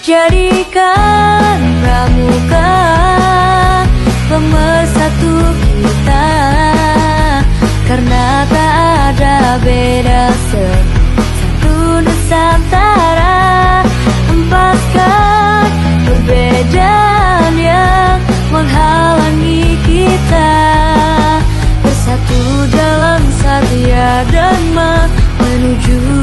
Jadikan pramuka pemersatu kita, karena tak ada beda satu Nusantara. Hempaskan perbedaan yang menghalangi kita, bersatu dalam satya dharma menuju